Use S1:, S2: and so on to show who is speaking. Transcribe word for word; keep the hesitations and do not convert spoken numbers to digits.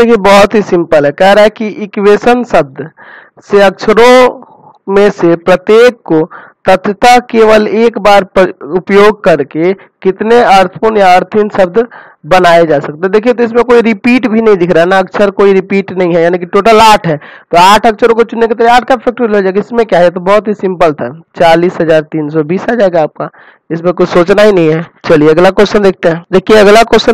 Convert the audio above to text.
S1: देखिए बहुत ही सिंपल है, कह रहा है कि इक्वेशन शब्द से अक्षरों में से प्रत्येक को तथ्यतः केवल एक बार उपयोग करके कितने अर्थपूर्ण या अर्थहीन शब्द बनाए जा सकते हैं। देखिए तो इसमें कोई रिपीट भी नहीं दिख रहा है ना, अक्षर कोई रिपीट नहीं है, यानी कि टोटल आठ है, तो आठ अक्षरों को चुनने के लिए आठ का फैक्टोरियल हो जाएगा। इसमें क्या है, तो बहुत ही सिंपल था, चालीस हजार तीन सौ बीस आ जाएगा आपका, इसमें कुछ सोचना ही नहीं है। चलिए अगला क्वेश्चन देखते हैं। देखिए अगला क्वेश्चन